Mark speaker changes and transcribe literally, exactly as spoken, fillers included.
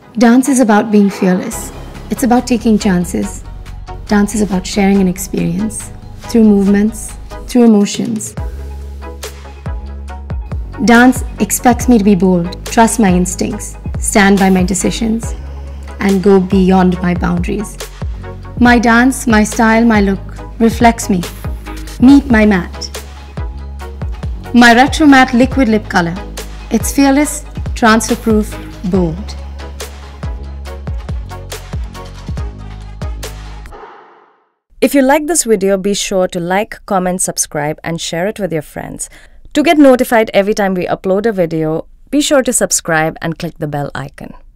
Speaker 1: Dance is about being fearless. It's about taking chances. Dance is about sharing an experience through movements, through emotions. Dance expects me to be bold, trust my instincts, stand by my decisions, and go beyond my boundaries. My dance, my style, my look reflects me. Meet my mat. My retro matte liquid lip color. It's fearless, transfer-proof, bold.
Speaker 2: If you like this video, be sure to like, comment, subscribe, and share it with your friends. To get notified every time we upload a video, be sure to subscribe and click the bell icon.